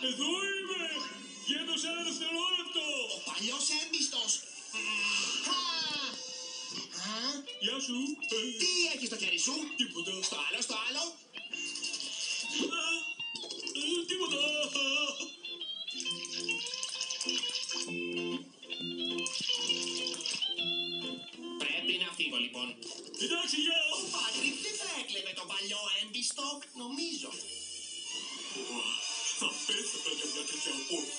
Εδώ είμαι! Βγαίνω σε ένα δευτερόλεπτο! Ο παλιός έμπιστος! Γεια σου! Τι έχεις στο χέρι σου? Τίποτα! Στο άλλο, στο άλλο! Τίποτα! Πρέπει να φύγω λοιπόν. Εντάξει, γεια! Ο Πάτρικ δεν θα έκλεβε τον παλιό έμπιστο, νομίζω. Θα πέθανα για μια τέτοια απόρρια.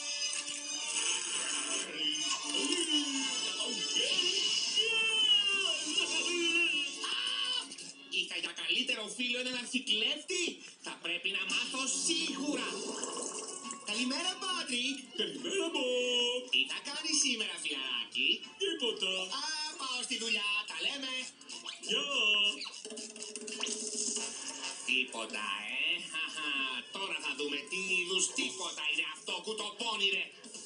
Είχα για καλύτερο φίλο έναν αρχικλέφτη. Θα πρέπει να μάθω σίγουρα. Καλημέρα, Πάτρικ. Καλημέρα, Μπομπ! Τι θα κάνεις σήμερα, φιλαράκι? Τίποτα! Πάω στη δουλειά, τα λέμε. Γεια! Τίποτα, Χαχα. Τώρα θα δούμε τι είδους τίποτα είναι αυτό, κουτοπώνηρε.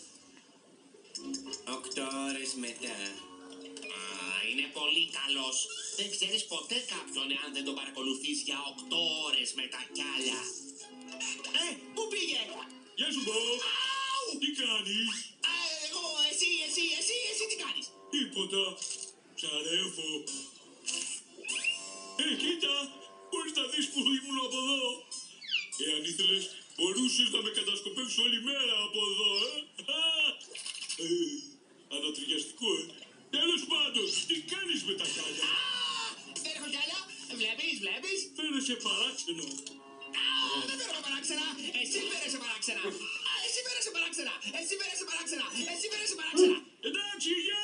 8 ώρες μετά. Είναι πολύ καλός. Δεν ξέρεις ποτέ κάποιον εάν δεν τον παρακολουθείς για 8 ώρες μετά κι άλλα. Πού πήγε? Γεια σου, Μπομπ! Αου! Τι κάνεις? Εγώ, εσύ τι κάνεις? Τίποτα! Ψαρεύω! Κοίτα! Μπορείς να δεις που ήμουν από εδώ! Εάν ήθελες, μπορούσες να με κατασκοπεύσεις όλη μέρα από εδώ, Ανατριχιαστικό, Τέλος πάντων, τι κάνεις με τα κάλια? Δεν έχω κι άλλα. Βλέπεις. Φαίνεσαι παράξενο. Δεν φέρομαι παράξενα. Εσύ φέρεσαι παράξενα. Εσύ φέρεσαι παράξενα. Εντάξει, γεια!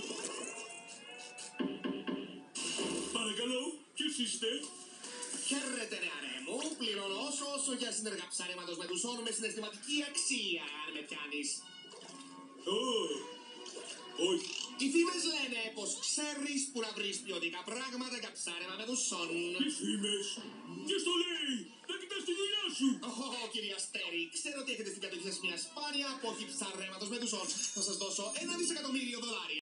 Παρακαλώ, ποιος είστε? Χαίρετε, νεαρέ μου. Πληρώνω όσο για συνεργά ψάρεματος με τους όνου με συναισθηματική αξία, αν με πιάνεις. Όχι. Οι φήμες λένε πως ξέρεις που να βρεις ποιοτικά πράγματα για ψάρεμα με τους όνου. Τι φήμες? Ποιος το λέει? Να κοιτάς τη δουλειά σου! Κύριε Αστέρη, ξέρω ότι έχετε στην κατοχή σας μια σπάνια απόχη ψαρέματος με τους όνου. Θα σας δώσω $1 δισεκατομμύριο.